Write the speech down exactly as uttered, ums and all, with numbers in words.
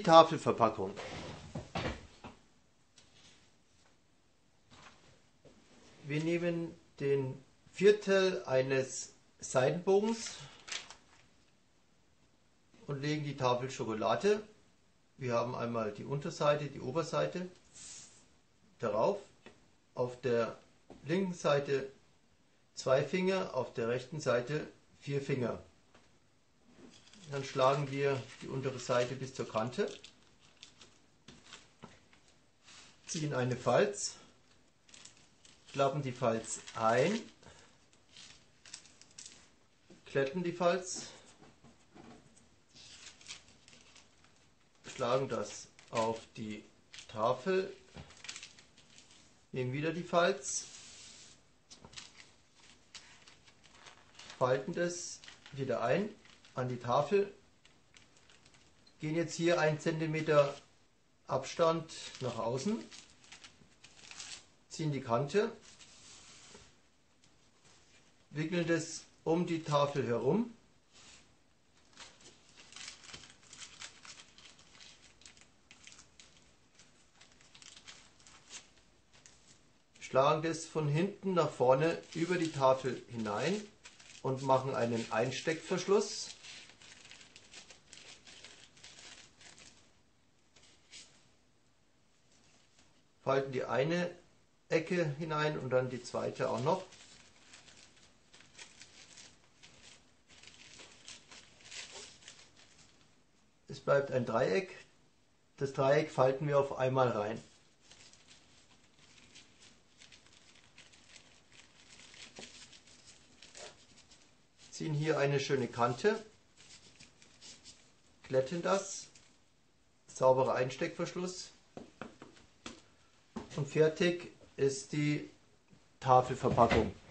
Die Tafelverpackung. Wir nehmen den Viertel eines Seidenbogens und legen die Tafel Schokolade. Wir haben einmal die Unterseite, die Oberseite darauf. Auf der linken Seite zwei Finger, auf der rechten Seite vier Finger. Dann schlagen wir die untere Seite bis zur Kante, ziehen eine Falz, klappen die Falz ein, glätten die Falz, schlagen das auf die Tafel, nehmen wieder die Falz, falten das wieder ein an die Tafel, gehen jetzt hier einen Zentimeter Abstand nach außen, ziehen die Kante, wickeln das um die Tafel herum, schlagen das von hinten nach vorne über die Tafel hinein und machen einen Einsteckverschluss. Falten die eine Ecke hinein und dann die zweite auch noch. Es bleibt ein Dreieck. Das Dreieck falten wir auf einmal rein. Ziehen hier eine schöne Kante, glätten das, sauberer Einsteckverschluss und fertig ist die Tafelverpackung.